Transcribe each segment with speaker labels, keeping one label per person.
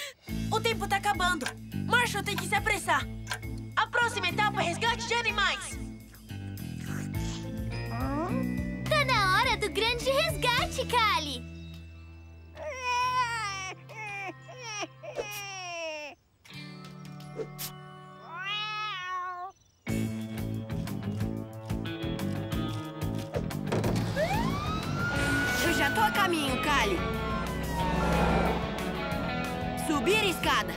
Speaker 1: O tempo tá acabando. Marshall tem que se apressar. A próxima etapa é resgate de animais.
Speaker 2: Tá na hora do grande resgate, Callie.
Speaker 1: Eu já tô a caminho, Callie. Subir a escada.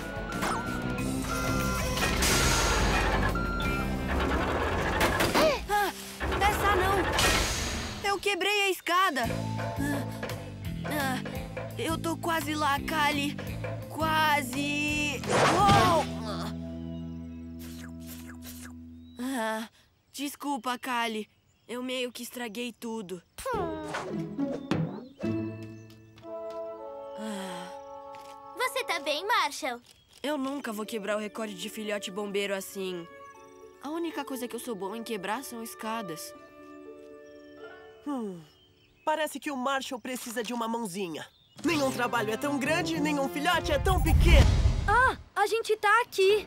Speaker 1: Essa não. Eu quebrei a escada. Eu tô quase lá, Callie. Quase. Uou! Desculpa, Callie. Eu meio que estraguei tudo.
Speaker 2: Você tá bem, Marshall?
Speaker 1: Eu nunca vou quebrar o recorde de filhote bombeiro assim. A única coisa que eu sou bom em quebrar são escadas.
Speaker 3: Parece que o Marshall precisa de uma mãozinha. Nenhum trabalho é tão grande, nenhum filhote é tão pequeno.
Speaker 4: Ah, a gente tá aqui.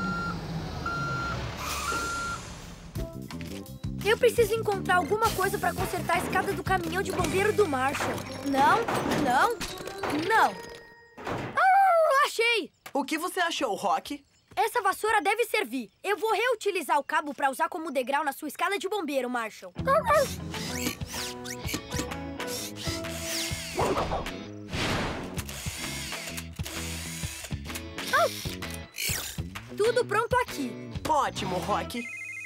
Speaker 4: Eu preciso encontrar alguma coisa pra consertar a escada do caminhão de bombeiro do Marshall. Não, não, não. Achei!
Speaker 3: O que você achou, Rock?
Speaker 4: Essa vassoura deve servir. Eu vou reutilizar o cabo pra usar como degrau na sua escada de bombeiro, Marshall. Tudo pronto aqui.
Speaker 3: Ótimo, Rock.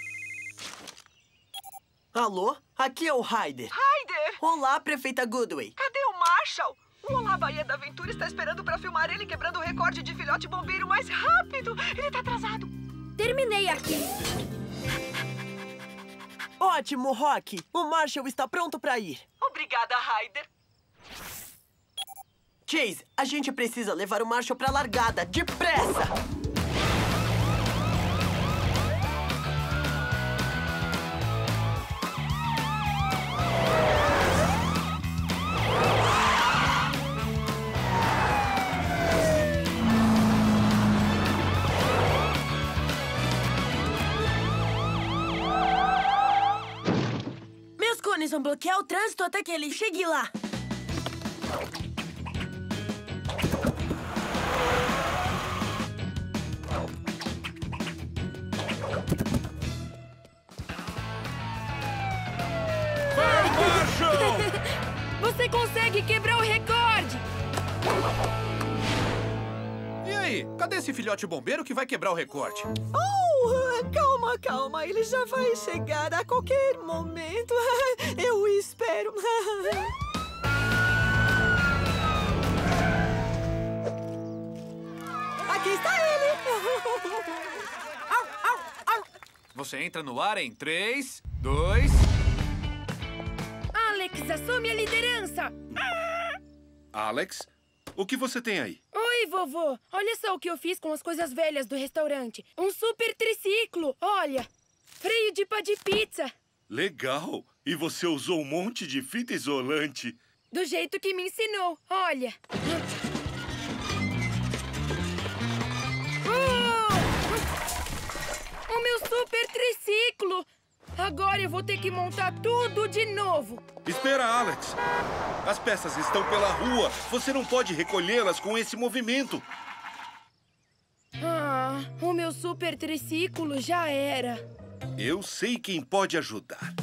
Speaker 3: Alô? Aqui é o Ryder.
Speaker 5: Ryder!
Speaker 3: Olá, prefeita Goodway.
Speaker 5: Cadê o Marshall? O Olá Bahia da Aventura está esperando para filmar ele quebrando o recorde de filhote bombeiro mais rápido. Ele tá atrasado.
Speaker 4: Terminei aqui.
Speaker 3: Ótimo, Rock. O Marshall está pronto para ir.
Speaker 5: Obrigada, Ryder.
Speaker 3: Chase, a gente precisa levar o Marshall para a largada. Depressa!
Speaker 1: Vão bloquear o trânsito até que ele chegue lá.
Speaker 6: Vai, Marshall!
Speaker 4: Você consegue quebrar o recorde!
Speaker 6: E aí, cadê esse filhote bombeiro que vai quebrar o recorde?
Speaker 5: Calma, calma. Ele já vai chegar a qualquer momento. Eu espero. Aqui está ele.
Speaker 6: Você entra no ar em 3, 2...
Speaker 4: Alex, assume a liderança!
Speaker 6: Alex, o que você tem aí?
Speaker 4: Oi, vovô. Olha só o que eu fiz com as coisas velhas do restaurante. Um super triciclo, olha. Freio de pá de pizza.
Speaker 7: Legal. E você usou um monte de fita isolante.
Speaker 4: Do jeito que me ensinou, olha. O meu super triciclo. Agora eu vou ter que montar tudo de novo.
Speaker 7: Espera, Alex. As peças estão pela rua. Você não pode recolhê-las com esse movimento.
Speaker 4: O meu super triciclo já era.
Speaker 7: Eu sei quem pode ajudar.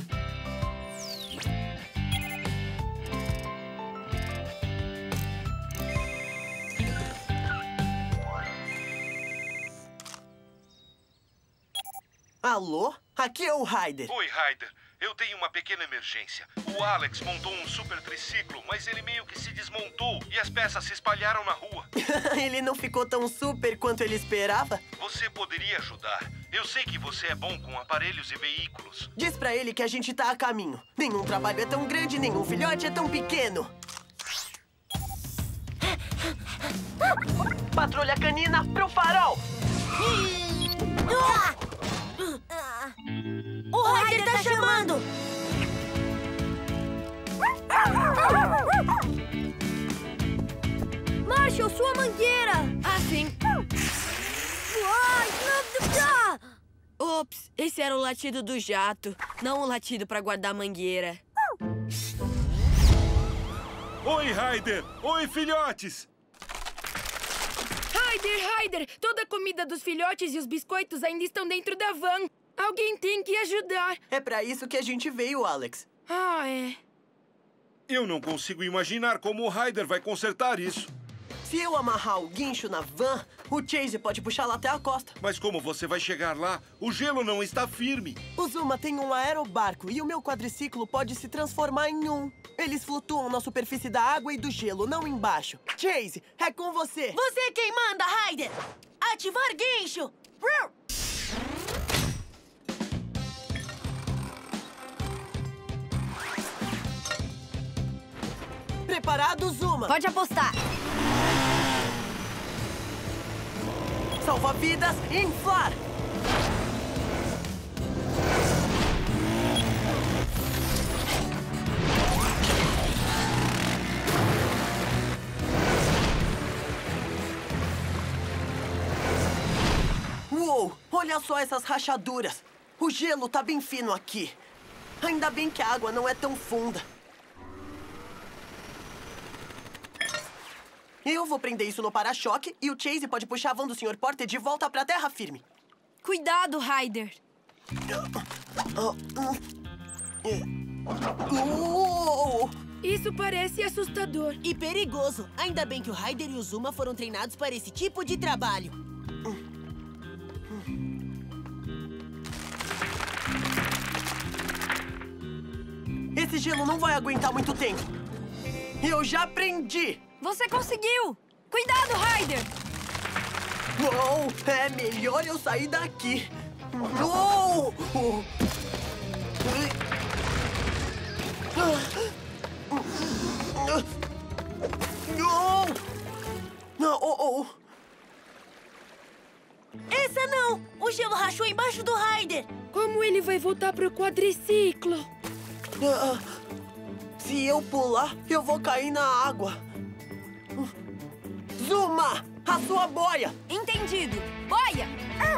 Speaker 3: Alô? Aqui é o Ryder.
Speaker 7: Oi, Ryder. Eu tenho uma pequena emergência. O Alex montou um super triciclo, mas ele meio que se desmontou e as peças se espalharam na rua.
Speaker 3: Ele não ficou tão super quanto ele esperava?
Speaker 7: Você poderia ajudar. Eu sei que você é bom com aparelhos e veículos.
Speaker 3: Diz pra ele que a gente tá a caminho. Nenhum trabalho é tão grande, nenhum filhote é tão pequeno. Patrulha canina pro farol!
Speaker 1: O Ryder tá chamando!
Speaker 4: Marshall, sua mangueira!
Speaker 1: A Ops, esse era o latido do jato, não o latido pra guardar mangueira.
Speaker 7: Oi, Ryder! Oi, filhotes!
Speaker 4: Ryder! Toda a comida dos filhotes e os biscoitos ainda estão dentro da van. Alguém tem que ajudar.
Speaker 3: É pra isso que a gente veio, Alex.
Speaker 4: Ah, é.
Speaker 7: Eu não consigo imaginar como o Ryder vai consertar isso.
Speaker 3: Se eu amarrar o guincho na van, o Chase pode puxá-la até a costa.
Speaker 7: Mas como você vai chegar lá? O gelo não está firme.
Speaker 3: O Zuma tem um aerobarco e o meu quadriciclo pode se transformar em um. Eles flutuam na superfície da água e do gelo, não embaixo. Chase, é com você!
Speaker 8: Você é quem manda, Ryder! Ativar guincho!
Speaker 3: Preparado, Zuma?
Speaker 8: Pode apostar!
Speaker 3: Salva-vidas, inflar! Uou! Olha só essas rachaduras! O gelo tá bem fino aqui. Ainda bem que a água não é tão funda. Eu vou prender isso no para-choque e o Chase pode puxar a van do Sr. Porter de volta pra terra firme.
Speaker 1: Cuidado, Ryder.
Speaker 4: Isso parece assustador.
Speaker 8: E perigoso. Ainda bem que o Ryder e o Zuma foram treinados para esse tipo de trabalho.
Speaker 3: Esse gelo não vai aguentar muito tempo. Eu já aprendi!
Speaker 1: Você conseguiu! Cuidado, Ryder!
Speaker 3: Uou! É melhor eu sair daqui. Uou!
Speaker 8: Essa não! O gelo rachou embaixo do Ryder!
Speaker 4: Como ele vai voltar pro quadriciclo?
Speaker 3: Se eu pular, eu vou cair na água. Zuma! A sua boia!
Speaker 1: Entendido! Boia!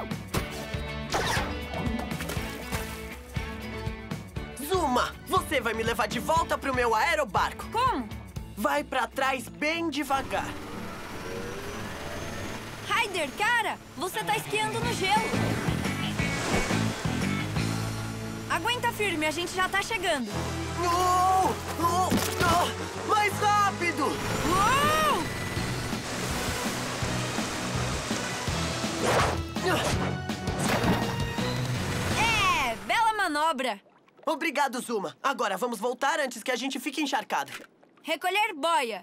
Speaker 3: Zuma! Você vai me levar de volta pro meu aerobarco.
Speaker 1: Como?
Speaker 3: Vai pra trás bem devagar.
Speaker 1: Ryder, cara! Você tá esquiando no gelo! Aguenta firme, a gente já tá chegando.
Speaker 3: Mais rápido!
Speaker 1: É, bela manobra.
Speaker 3: Obrigado, Zuma. Agora vamos voltar antes que a gente fique encharcado.
Speaker 1: Recolher boia.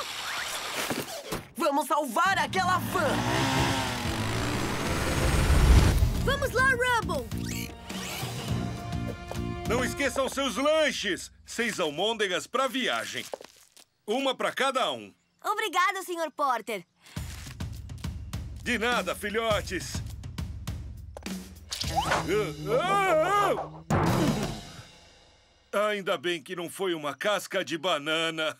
Speaker 3: Vamos salvar aquela van!
Speaker 8: Vamos lá, Rubble!
Speaker 7: Não esqueçam seus lanches! 6 almôndegas pra viagem. Uma pra cada um.
Speaker 8: Obrigado, Sr. Porter.
Speaker 7: De nada, filhotes. Ainda bem que não foi uma casca de banana.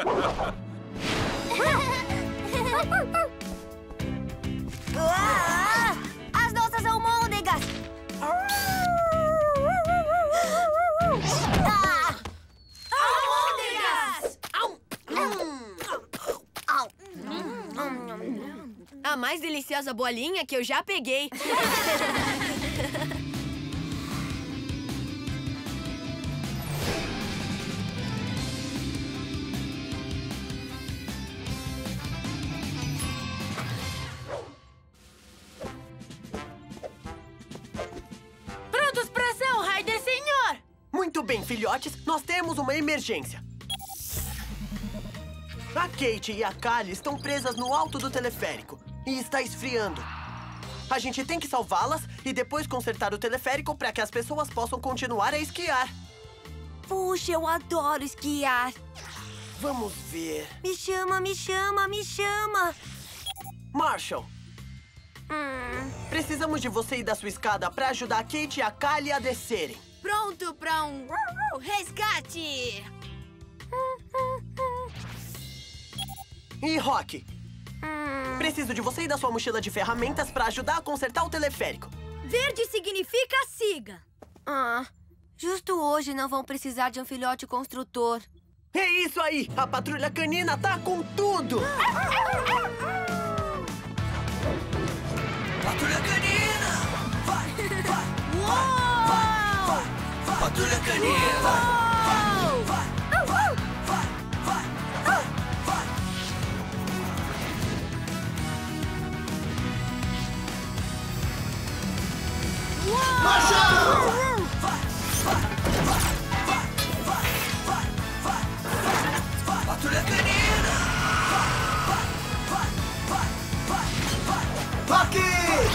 Speaker 8: As nossas almôndegas!
Speaker 1: A mais deliciosa bolinha que eu já peguei.
Speaker 8: Prontos pra ação, Ryder, senhor!
Speaker 3: Muito bem, filhotes. Nós temos uma emergência. A Kate e a Kali estão presas no alto do teleférico e está esfriando. A gente tem que salvá-las e depois consertar o teleférico para que as pessoas possam continuar a esquiar.
Speaker 8: Puxa, eu adoro esquiar.
Speaker 3: Vamos ver.
Speaker 8: Me chama, me chama, me chama.
Speaker 3: Marshall, precisamos de você e da sua escada para ajudar a Kate e a Kali a descerem.
Speaker 1: Pronto pra um resgate!
Speaker 3: E Rocky, preciso de você e da sua mochila de ferramentas para ajudar a consertar o teleférico.
Speaker 9: Verde significa siga.
Speaker 1: Ah, justo hoje não vão precisar de um filhote construtor.
Speaker 3: É isso aí! A patrulha canina tá com tudo!
Speaker 10: Patrulha canina! Vai, vai, vai, vai, vai! Patrulha canina! Vai, vai, vai, vai, vai, vai, vai! Marcha! Vai, vai, vai, vai, vai, vai, vai, vai! Patrulha canina! Vai, vai, vai, vai, vai, vai! Aqui!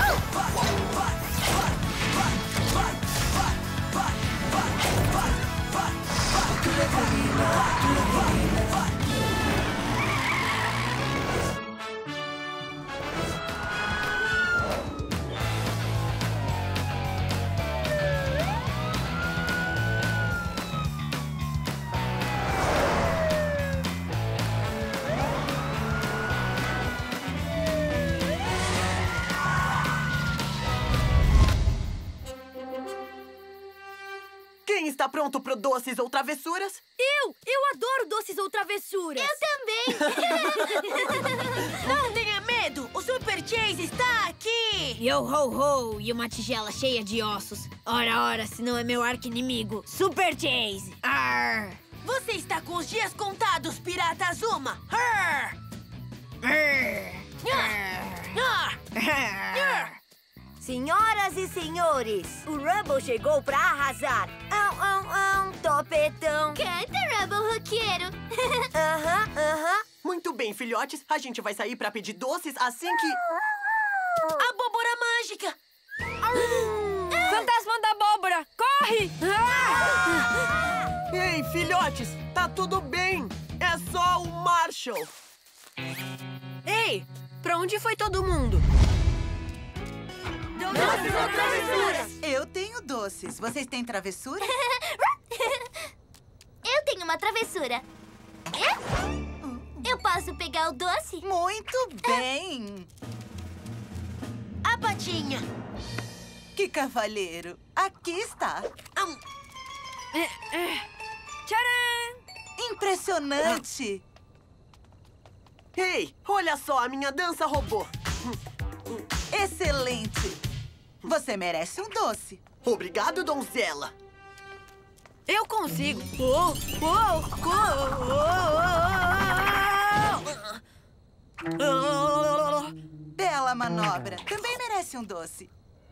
Speaker 3: Quem está pronto pro doces ou travessuras?
Speaker 9: Eu adoro doces ou travessuras.
Speaker 2: Eu também!
Speaker 8: Não tenha medo! O Super Chase está aqui!
Speaker 9: Yo ho ho! E uma tigela cheia de ossos. Ora, se não é meu arqui-inimigo. Super Chase! Arr!
Speaker 8: Você está com os dias contados, Pirata Azuma! Arr!
Speaker 9: Senhoras e senhores, o Rumble chegou pra arrasar. Topetão.
Speaker 2: Canta, Rumble Roqueiro!
Speaker 3: Muito bem, filhotes. A gente vai sair pra pedir doces assim que...
Speaker 8: Abóbora mágica!
Speaker 4: Fantasma da abóbora! Corre!
Speaker 3: Ei, filhotes! Tá tudo bem! É só o Marshall!
Speaker 1: Ei, pra onde foi todo mundo?
Speaker 2: Doces ou travessuras?
Speaker 11: Eu tenho doces. Vocês têm travessura?
Speaker 2: Eu tenho uma travessura. Eu posso pegar o doce?
Speaker 11: Muito bem!
Speaker 8: A patinha!
Speaker 11: Que cavalheiro! Aqui está!
Speaker 4: Tcharam!
Speaker 11: Impressionante!
Speaker 3: Ei, olha só a minha dança robô!
Speaker 11: Excelente! Você merece um doce.
Speaker 3: Obrigado, donzela!
Speaker 1: Eu consigo!
Speaker 11: Bela manobra. Também merece um doce.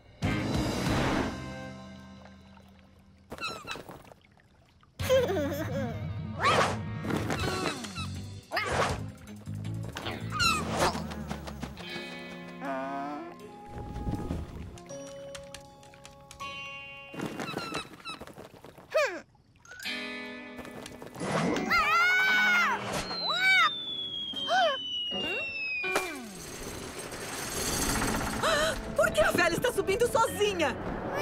Speaker 5: Por que a velha está subindo sozinha?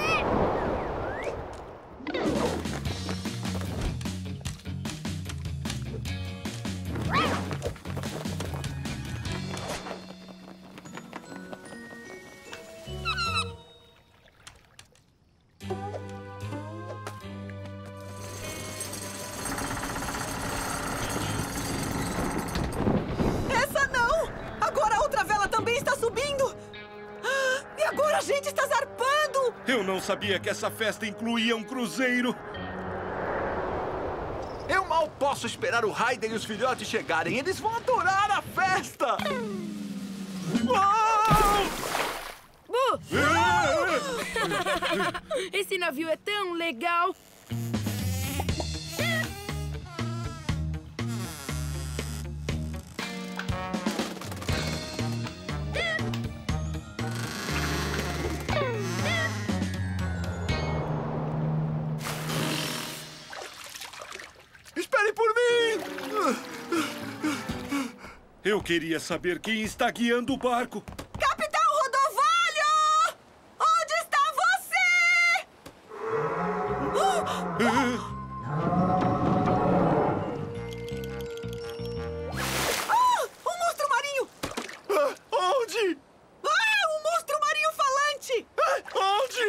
Speaker 5: Essa não! Agora a outra vela também está subindo! E agora a gente está zarpando!
Speaker 7: Eu não sabia que essa festa incluía um cruzeiro.
Speaker 6: Eu mal posso esperar o Ryder e os filhotes chegarem. Eles vão adorar a festa! Uau!
Speaker 4: Esse navio é tão legal!
Speaker 6: Espere por mim!
Speaker 7: Eu queria saber quem está guiando o barco.
Speaker 5: Capitão Rodovalho! Onde está você? Um monstro marinho!
Speaker 6: Onde?
Speaker 5: Um monstro marinho falante!
Speaker 6: Onde?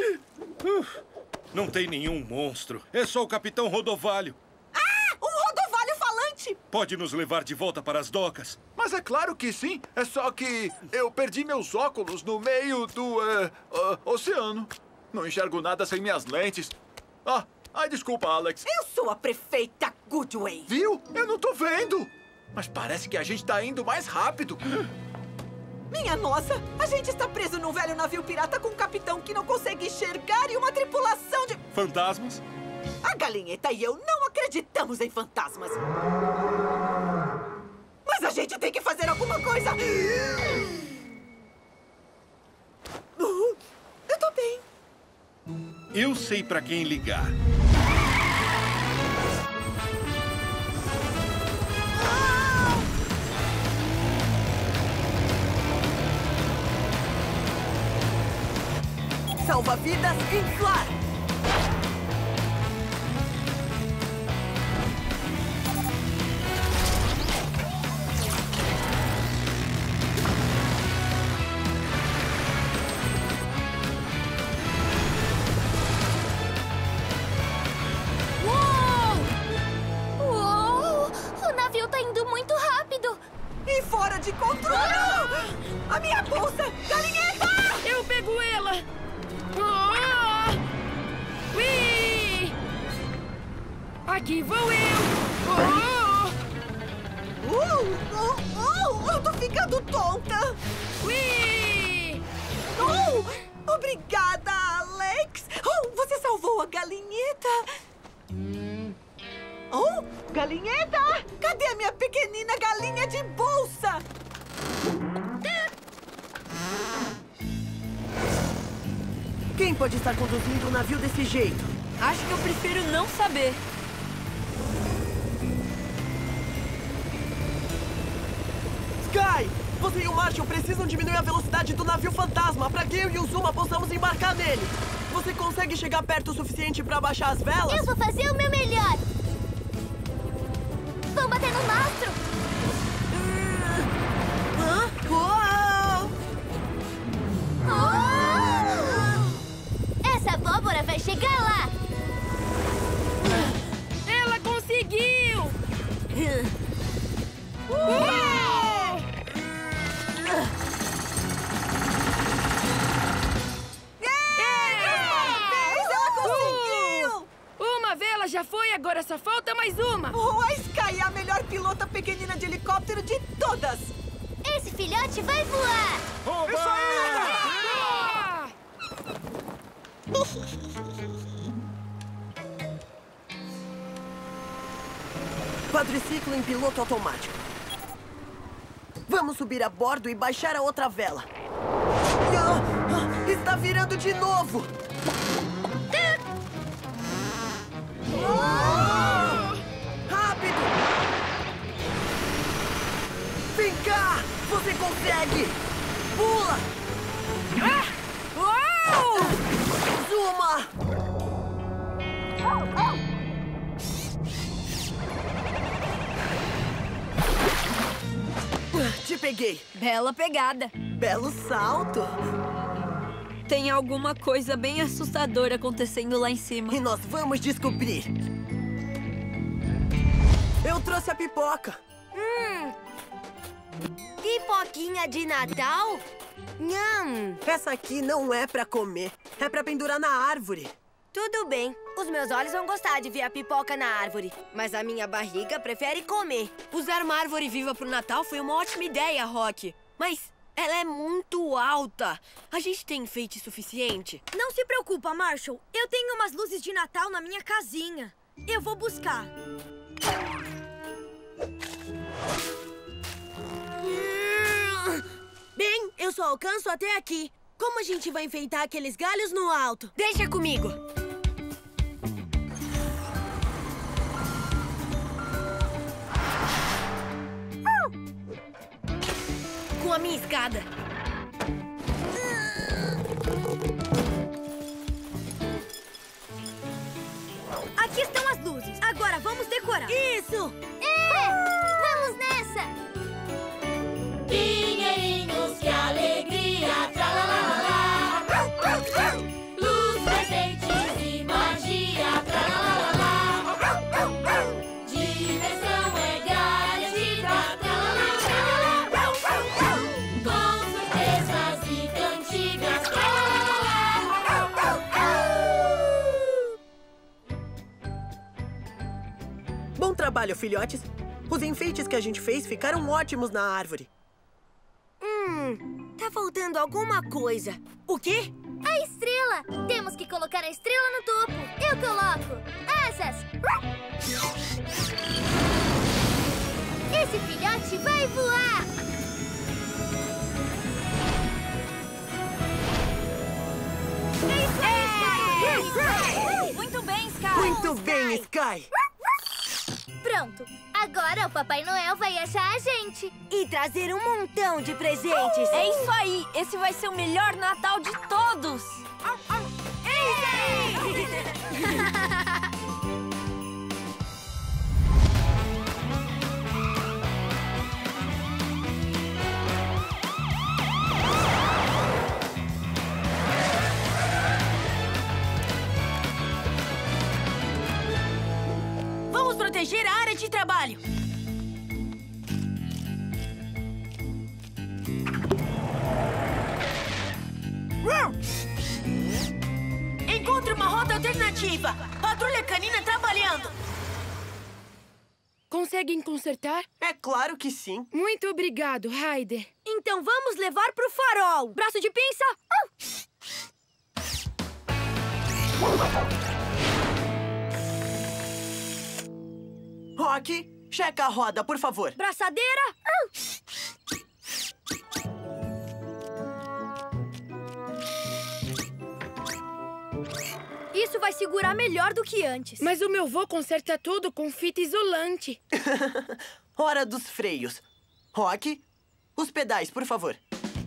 Speaker 7: Não tem nenhum monstro. É só o Capitão Rodovalho.
Speaker 5: Ah! Um rodovalho falante!
Speaker 7: Pode nos levar de volta para as docas?
Speaker 6: Mas é claro que sim. É só que eu perdi meus óculos no meio do oceano. Não enxergo nada sem minhas lentes. Ai, desculpa, Alex.
Speaker 5: Eu sou a prefeita Goodway.
Speaker 6: Viu? Eu não tô vendo. Mas parece que a gente tá indo mais rápido.
Speaker 5: Minha nossa! A gente está preso num velho navio pirata com um capitão que não consegue enxergar e uma tripulação de...
Speaker 7: Fantasmas?
Speaker 5: A Galinheta e eu não acreditamos em fantasmas. Mas a gente tem que fazer alguma coisa. Eu tô bem.
Speaker 7: Eu sei pra quem ligar.
Speaker 3: Salva-vidas, inflar!
Speaker 2: Uou! O navio tá indo muito rápido.
Speaker 5: E fora de controle! A minha bolsa! Galinheta!
Speaker 4: Eu pego ela! Ui! Aqui vou eu!
Speaker 5: Eu tô ficando tonta!
Speaker 4: Ui!
Speaker 5: Obrigada, Alex! Você salvou a galinheta! Galinheta! Cadê a minha pequenina galinha de bolsa?
Speaker 3: Quem pode estar conduzindo um navio desse jeito?
Speaker 1: Acho que eu prefiro não saber.
Speaker 3: Sky! Você e o Marshall precisam diminuir a velocidade do navio fantasma para que eu e o Zuma possamos embarcar nele. Você consegue chegar perto o suficiente para baixar as velas?
Speaker 2: Eu vou fazer o meu melhor. Vão bater no mastro. Essa abóbora vai chegar lá.
Speaker 4: Ela conseguiu!
Speaker 5: Ela conseguiu!
Speaker 4: Uma vela já foi, agora só falta mais uma!
Speaker 5: A Sky é a melhor pilota pequenina de helicóptero de todas!
Speaker 2: Esse filhote vai voar!
Speaker 6: Isso aí!
Speaker 3: Quadriciclo em piloto automático. Vamos subir a bordo e baixar a outra vela. Está virando de novo! Rápido! Vem cá! Você consegue! Pula! Zuma! Te peguei!
Speaker 1: Bela pegada.
Speaker 3: Belo salto!
Speaker 1: Tem alguma coisa bem assustadora acontecendo lá em cima.
Speaker 3: E nós vamos descobrir. Eu trouxe a pipoca.
Speaker 2: Pipoquinha de Natal? Nham!
Speaker 3: Essa aqui não é pra comer. É pra pendurar na árvore.
Speaker 1: Tudo bem. Os meus olhos vão gostar de ver a pipoca na árvore. Mas a minha barriga prefere comer. Usar uma árvore viva pro Natal foi uma ótima ideia, Rock. Mas ela é muito alta. A gente tem enfeite suficiente?
Speaker 9: Não se preocupa, Marshall. Eu tenho umas luzes de Natal na minha casinha. Eu vou buscar.
Speaker 8: Bem, eu só alcanço até aqui. Como a gente vai enfeitar aqueles galhos no alto?
Speaker 1: Deixa comigo. Com a minha escada.
Speaker 9: Aqui estão as luzes. Agora vamos decorar.
Speaker 8: Isso!
Speaker 2: Vamos nessa!
Speaker 10: Pinheirinhos, que alegria! Tralalala! Luz, presente
Speaker 3: trabalho, filhotes. Os enfeites que a gente fez ficaram ótimos na árvore.
Speaker 1: Tá faltando alguma coisa. O quê?
Speaker 2: A estrela! Temos que colocar a estrela no topo. Eu coloco asas. Esse filhote vai voar!
Speaker 1: Muito bem, Sky!
Speaker 3: Muito bem, Sky!
Speaker 2: Pronto. Agora o Papai Noel vai achar a gente.
Speaker 1: E trazer um montão de presentes.
Speaker 9: É isso aí! Esse vai ser o melhor Natal de todos! Vamos proteger a área de trabalho! Encontre uma rota alternativa! Patrulha canina trabalhando!
Speaker 4: Conseguem consertar?
Speaker 3: É claro que sim.
Speaker 4: Muito obrigado, Ryder.
Speaker 1: Então vamos levar pro farol. Braço de pinça.
Speaker 3: Rocky, checa a roda, por favor.
Speaker 1: Braçadeira. Isso vai segurar melhor do que antes.
Speaker 4: Mas o meu vô conserta tudo com fita isolante.
Speaker 3: Hora dos freios. Rocky, os pedais, por favor.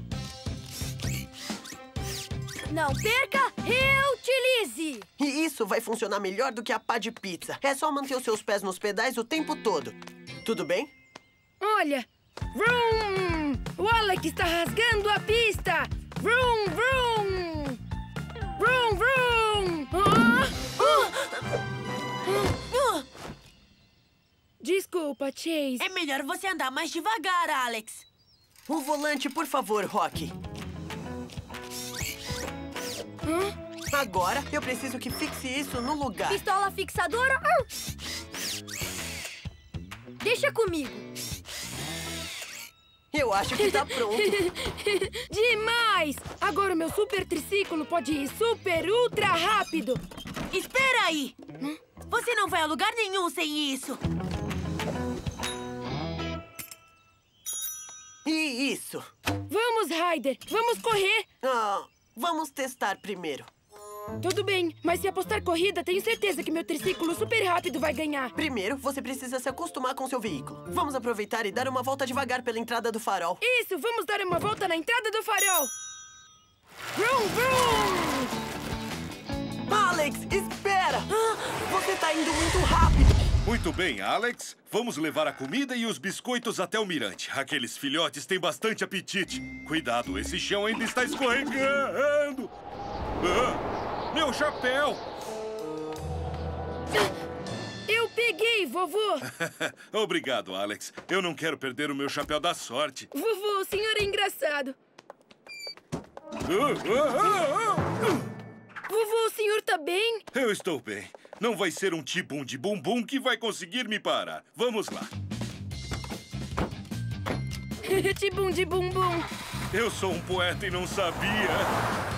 Speaker 1: Não perca, reutilize!
Speaker 3: E isso vai funcionar melhor do que a pá de pizza. É só manter os seus pés nos pedais o tempo todo. Tudo bem?
Speaker 4: Olha! Vroom! O Alex está rasgando a pista! Vroom, vroom! Vroom, vroom! Desculpa, Chase.
Speaker 9: É melhor você andar mais devagar, Alex.
Speaker 3: O volante, por favor, Rocky. Agora, eu preciso que fixe isso no lugar.
Speaker 1: Pistola fixadora. Deixa comigo.
Speaker 3: Eu acho que tá pronto.
Speaker 4: Demais! Agora o meu super triciclo pode ir super ultra rápido.
Speaker 9: Espera aí! Você não vai a lugar nenhum sem isso.
Speaker 3: E isso?
Speaker 4: Vamos, Ryder! Vamos correr!
Speaker 3: Vamos testar primeiro.
Speaker 4: Tudo bem, mas se apostar corrida, tenho certeza que meu triciclo super rápido vai ganhar.
Speaker 3: Primeiro, você precisa se acostumar com seu veículo. Vamos aproveitar e dar uma volta devagar pela entrada do farol.
Speaker 4: Isso, vamos dar uma volta na entrada do farol. Vroom, vroom!
Speaker 3: Alex, espera! Você tá indo muito rápido.
Speaker 7: Muito bem, Alex. Vamos levar a comida e os biscoitos até o mirante. Aqueles filhotes têm bastante apetite. Cuidado, esse chão ainda está escorregando. Meu chapéu!
Speaker 4: Eu peguei, vovô!
Speaker 7: Obrigado, Alex. Eu não quero perder o meu chapéu da sorte.
Speaker 4: Vovô, o senhor é engraçado. Vovô, o senhor tá bem?
Speaker 7: Eu estou bem. Não vai ser um tibum de bumbum que vai conseguir me parar. Vamos lá.
Speaker 4: Tibum de bumbum.
Speaker 7: Eu sou um poeta e não sabia.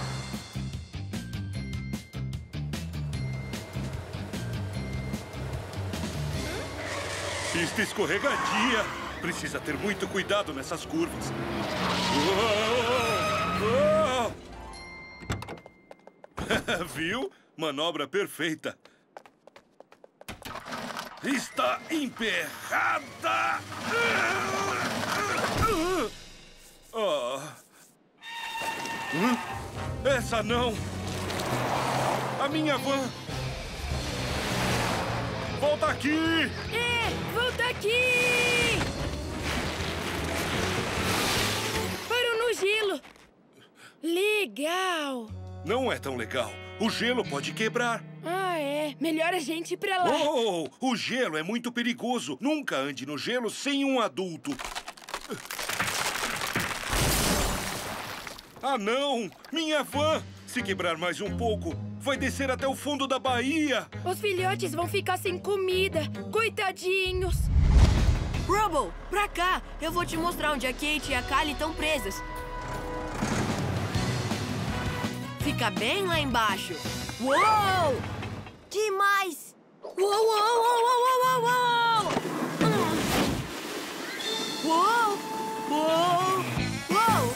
Speaker 7: Pista escorregadia. Precisa ter muito cuidado nessas curvas. Viu? Manobra perfeita. Está emperrada. Essa não. A minha van. Volta aqui!
Speaker 4: Volta aqui! Parou no gelo. Legal.
Speaker 7: Não é tão legal. O gelo pode quebrar.
Speaker 4: Ah, é. Melhor a gente ir pra lá.
Speaker 7: O gelo é muito perigoso. Nunca ande no gelo sem um adulto. Ah, não! Minha van! Se quebrar mais um pouco, vai descer até o fundo da baía.
Speaker 4: Os filhotes vão ficar sem comida. Coitadinhos.
Speaker 1: Rubble, pra cá. Eu vou te mostrar onde a Kate e a Kylie estão presas. Fica bem lá embaixo. Uou! Demais! Uou, uou, uou, uou, uou, uou! Uou! Uou! Uou!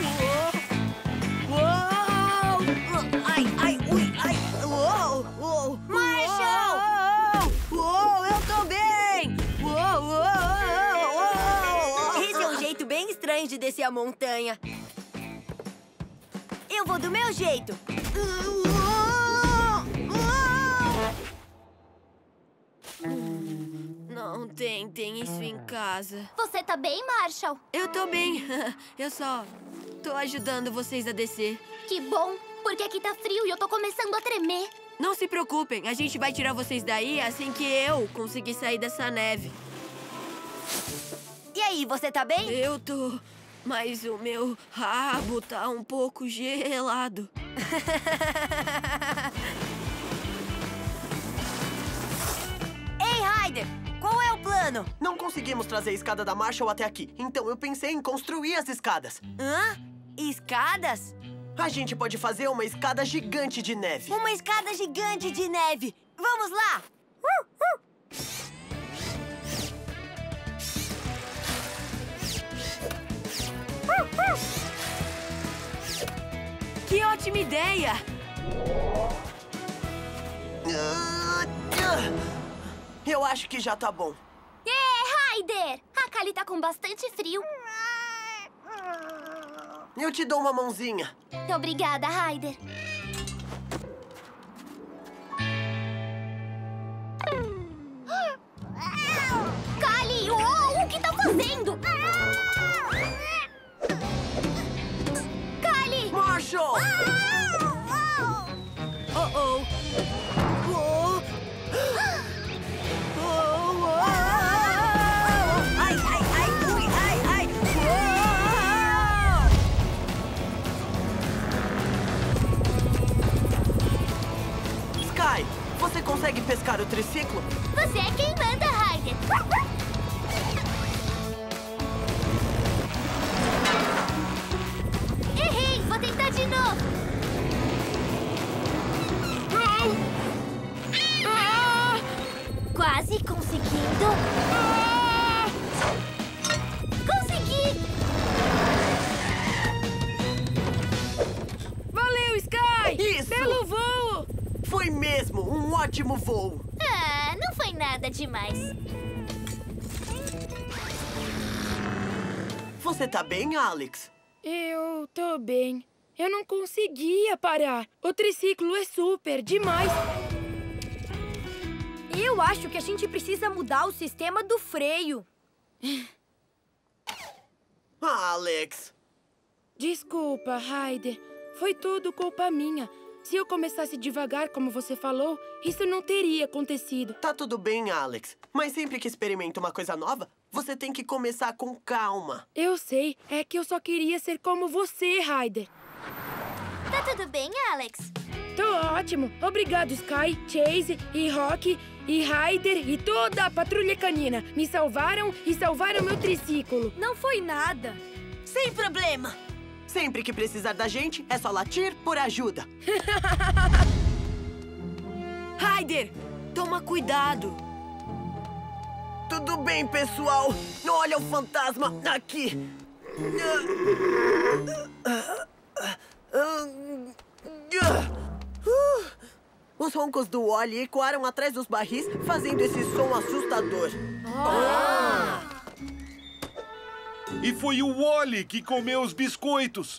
Speaker 1: Uou! Ai, ai, ui, ai! Uou! Uou!
Speaker 9: Marshall!
Speaker 1: Uou! Eu tô bem! Uou! Uou! Uou! Esse é um jeito bem estranho de descer a montanha. Eu vou do meu jeito. Não tentem isso em casa.
Speaker 2: Você tá bem, Marshall?
Speaker 1: Eu tô bem. Eu só tô ajudando vocês a descer.
Speaker 2: Que bom, porque aqui tá frio e eu tô começando a tremer.
Speaker 1: Não se preocupem, a gente vai tirar vocês daí assim que eu conseguir sair dessa neve.
Speaker 9: E aí, você tá bem?
Speaker 1: Eu tô, mas o meu rabo tá um pouco gelado.
Speaker 9: Ei, Ryder! Qual é o plano?
Speaker 3: Não conseguimos trazer a escada da Marshall até aqui, então eu pensei em construir as escadas.
Speaker 9: Hã? Escadas?
Speaker 3: A gente pode fazer uma escada gigante de neve.
Speaker 9: Uma escada gigante de neve. Vamos lá!
Speaker 1: Que ótima ideia!
Speaker 3: Eu acho que já tá bom.
Speaker 2: Ryder! A Kylie tá com bastante frio.
Speaker 3: Eu te dou uma mãozinha.
Speaker 2: Obrigada, Ryder. Kylie! Oh, o que tá fazendo? Kylie!
Speaker 3: Marshall!
Speaker 1: Oh! Oh!
Speaker 9: Ai, ai, ai, ui, ai, ai!
Speaker 3: Sky, você consegue pescar o triciclo?
Speaker 2: Você é quem manda, Ryder. Errei! Vou tentar de novo. Quase conseguindo. Consegui!
Speaker 4: Valeu, Sky!
Speaker 3: Isso!
Speaker 4: Belo voo!
Speaker 3: Foi mesmo, um ótimo voo.
Speaker 2: Ah, não foi nada demais.
Speaker 3: Você tá bem, Alex?
Speaker 4: Eu tô bem. Eu não conseguia parar. O triciclo é super demais.
Speaker 9: Eu acho que a gente precisa mudar o sistema do freio.
Speaker 3: Alex!
Speaker 4: Desculpa, Ryder. Foi tudo culpa minha. Se eu começasse devagar, como você falou, isso não teria acontecido.
Speaker 3: Tá tudo bem, Alex. Mas sempre que experimenta uma coisa nova, você tem que começar com calma.
Speaker 4: Eu sei. É que eu só queria ser como você, Ryder.
Speaker 2: Tá tudo bem, Alex?
Speaker 4: Tô ótimo. Obrigado, Sky, Chase e Rocky e Ryder e toda a patrulha canina. Me salvaram e salvaram meu triciclo.
Speaker 9: Não foi nada.
Speaker 8: Sem problema.
Speaker 3: Sempre que precisar da gente, é só latir por ajuda.
Speaker 1: Ryder, toma cuidado.
Speaker 3: Tudo bem, pessoal. Olha o fantasma aqui. Os roncos do Wally ecoaram atrás dos barris, fazendo esse som assustador.
Speaker 7: E foi o Wally que comeu os biscoitos.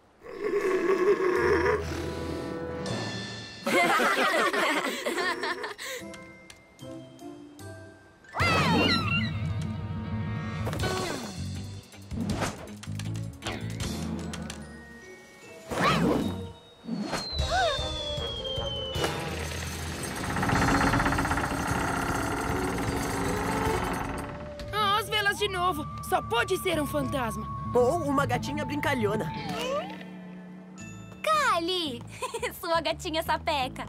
Speaker 4: As velas de novo. Só pode ser um fantasma.
Speaker 3: Ou uma gatinha brincalhona.
Speaker 2: Ali! Sua gatinha sapeca.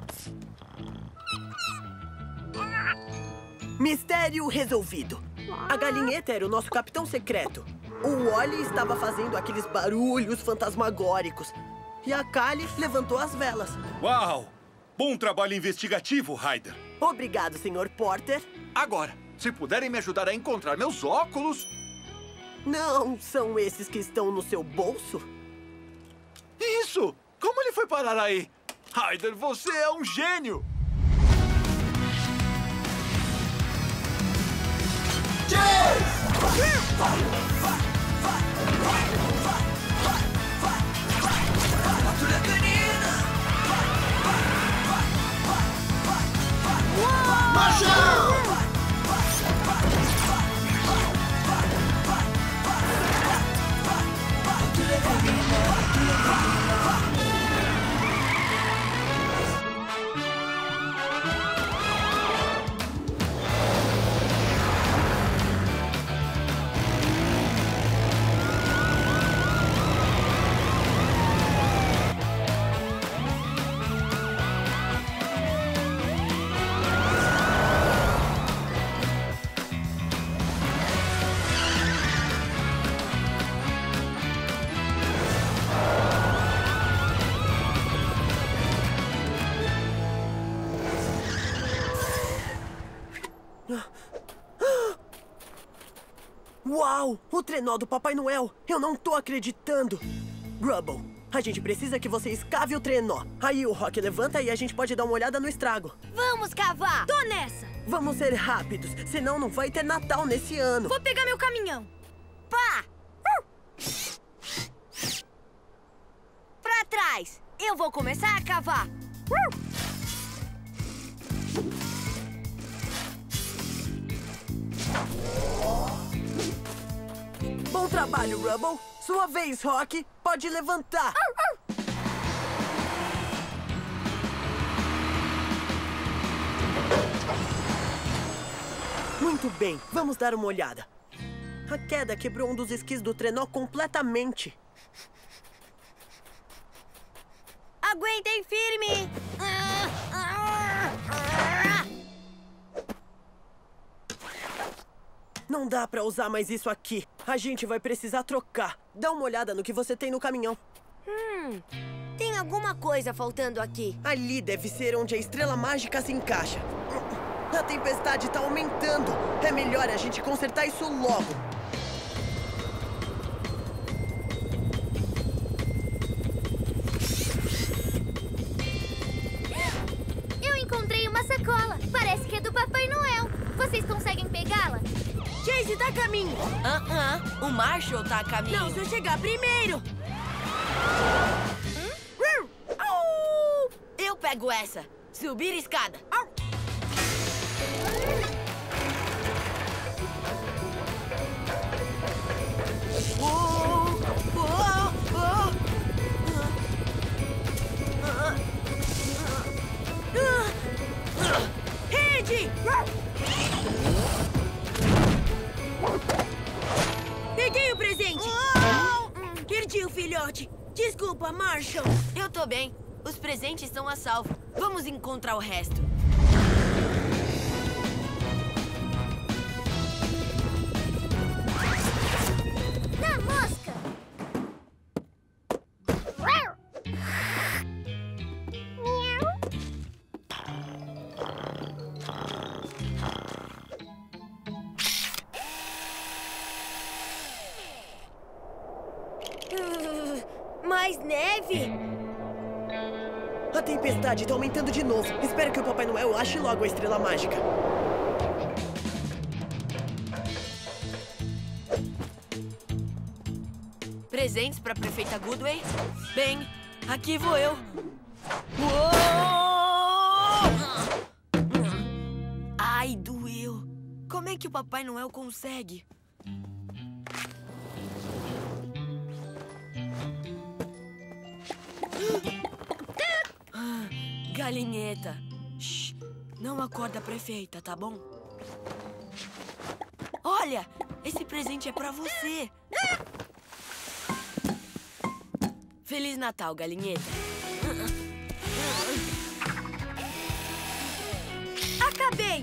Speaker 3: Mistério resolvido. A galinheta era o nosso capitão secreto. O Wally estava fazendo aqueles barulhos fantasmagóricos. E a Callie levantou as velas.
Speaker 7: Uau! Bom trabalho investigativo, Ryder.
Speaker 3: Obrigado, Sr. Porter.
Speaker 6: Agora, se puderem me ajudar a encontrar meus óculos...
Speaker 3: Não são esses que estão no seu bolso?
Speaker 6: Isso! Como ele foi parar aí? Ryder, você é um gênio!
Speaker 10: Patrulha canina! Marcha! Patrulha canina, patrulha canina.
Speaker 3: Uau! O trenó do Papai Noel! Eu não tô acreditando! Rubble, a gente precisa que você escave o trenó. Aí o Rock levanta e a gente pode dar uma olhada no estrago.
Speaker 1: Vamos cavar! Tô nessa!
Speaker 3: Vamos ser rápidos, senão não vai ter Natal nesse ano.
Speaker 1: Vou pegar meu caminhão. Pá! Pra trás! Eu vou começar a cavar.
Speaker 3: Bom trabalho, Rubble. Sua vez, Rock. Pode levantar. Muito bem, vamos dar uma olhada. A queda quebrou um dos esquis do trenó completamente.
Speaker 1: Aguentem firme!
Speaker 3: Não dá pra usar mais isso aqui. A gente vai precisar trocar. Dá uma olhada no que você tem no caminhão.
Speaker 1: Tem alguma coisa faltando aqui.
Speaker 3: Ali deve ser onde a estrela mágica se encaixa. A tempestade tá aumentando. É melhor a gente consertar isso logo.
Speaker 2: Eu encontrei uma sacola. Parece que é do Papai Noel. Vocês conseguem pegá-la?
Speaker 1: Chase tá a caminho.
Speaker 8: O Marshall tá a caminho.
Speaker 1: Não, se eu chegar primeiro. Eu pego essa. Subir escada. Rede! Peguei o presente! Perdi o filhote. Desculpa, Marshall. Eu tô bem. Os presentes estão a salvo. Vamos encontrar o resto.
Speaker 2: Na mosca!
Speaker 1: Mais neve?
Speaker 3: A tempestade tá aumentando de novo. Espero que o Papai Noel ache logo a estrela mágica.
Speaker 1: Presentes pra prefeita Goodway? Bem, aqui vou eu. Uou! Ai, doeu. Como é que o Papai Noel consegue? Galinheta. Shhh, não acorda a prefeita, tá bom? Olha, esse presente é pra você. Feliz Natal, galinheta. Acabei!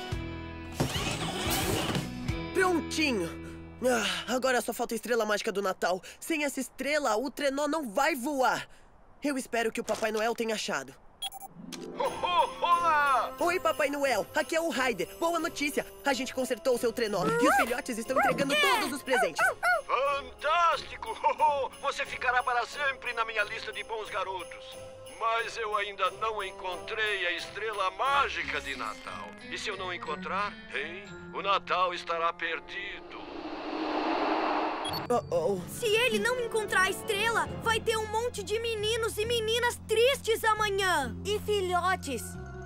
Speaker 3: Prontinho! Agora só falta a estrela mágica do Natal. Sem essa estrela, o trenó não vai voar. Eu espero que o Papai Noel tenha achado.
Speaker 12: Olá!
Speaker 3: Oi, Papai Noel. Aqui é o Ryder. Boa notícia. A gente consertou o seu trenó. E os filhotes estão entregando todos os presentes.
Speaker 12: Fantástico! Você ficará para sempre na minha lista de bons garotos. Mas eu ainda não encontrei a estrela mágica de Natal. E se eu não encontrar, hein? O Natal estará perdido.
Speaker 1: Se ele não encontrar a estrela, vai ter um monte de meninos e meninas tristes amanhã. E filhotes.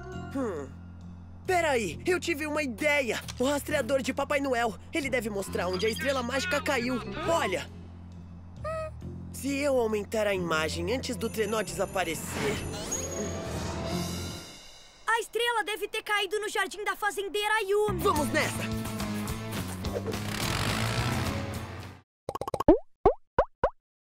Speaker 3: Peraí, eu tive uma ideia. O rastreador de Papai Noel. Ele deve mostrar onde a estrela mágica caiu. Olha. Se eu aumentar a imagem antes do trenó desaparecer...
Speaker 1: A estrela deve ter caído no jardim da fazendeira Yumi.
Speaker 3: Vamos nessa!